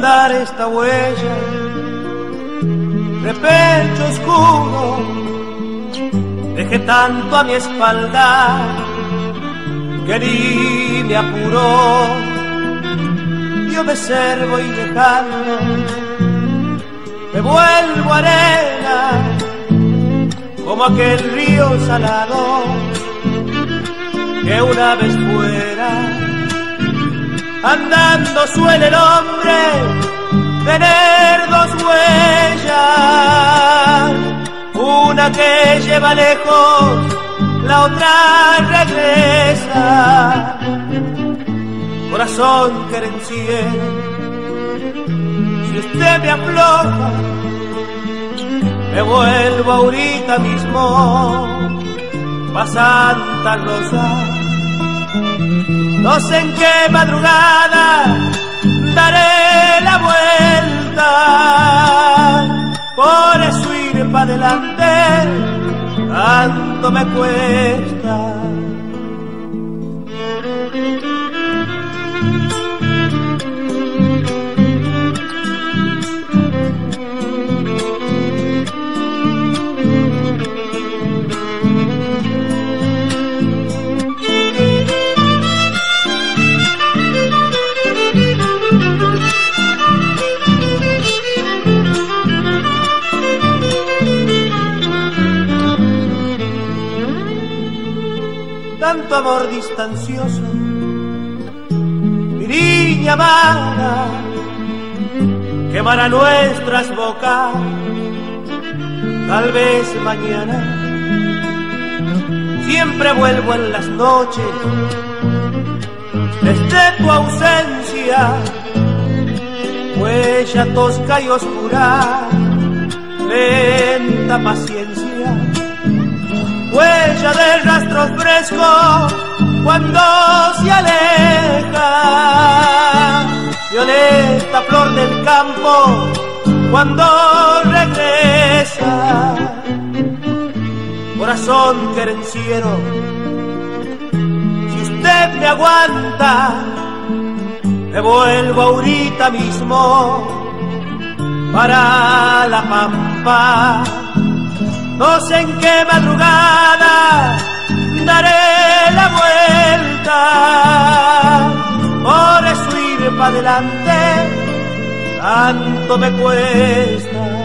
andar esta huella de pecho oscuro. Dejé tanto a mi espalda que ni me apuró. Yo me observo y dejando me vuelvo arena, como aquel río salado que una vez fuera. Andando suele el hombre tener dos huellas, una que lleva lejos, la otra regresa. Corazón querenciero, si usted me afloja, me vuelvo ahorita mismo pa' Santa Rosa. No sé en qué madrugada daré la vuelta, por eso ir pa' adelante tanto me cuesta. Tanto amor distancioso, mi niña amada, quemará nuestras bocas, tal vez mañana. Siempre vuelvo en las noches, desde tu ausencia, huella tosca y oscura, lenta paciencia. Huella de rastros frescos cuando se aleja, violeta flor del campo cuando regresa. Corazón querenciero, si usted me aguanta, me vuelvo ahorita mismo para la pampa. No sé en qué madrugada daré la vuelta, por eso ir pa' adelante tanto me cuesta.